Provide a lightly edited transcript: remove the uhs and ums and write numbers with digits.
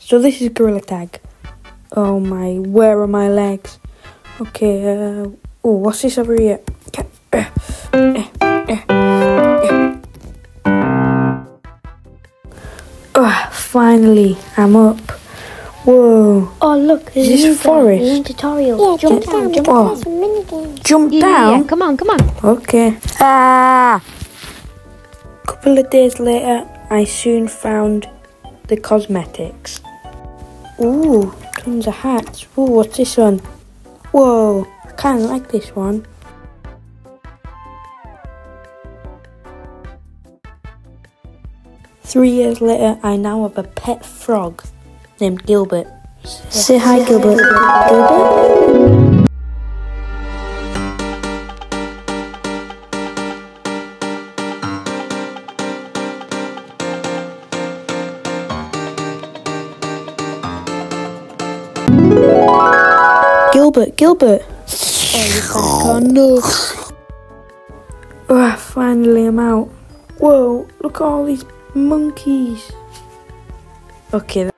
So this is Gorilla Tag. Oh my, where are my legs? Okay, oh, what's this over here? Finally, I'm up. Whoa. Oh, look, is this forest? There's a tutorial. Yeah, jump down. There's a minigame. Jump down? Yeah, come on. Okay. Couple of days later, I soon found the cosmetics. Ooh, tons of hats. Ooh, what's this one? Whoa, I kind of like this one. Three years later, I now have a pet frog named Gilbert. Say hi, Gilbert. Gilbert? Gilbert. Oh, no. Finally I'm out. Whoa, look at all these monkeys. Okay.